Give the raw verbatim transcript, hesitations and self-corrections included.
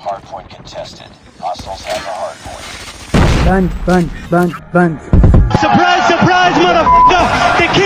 Hardpoint contested. Hostiles have the hardpoint. Band, band, band, band. Surprise, surprise, motherfucker! They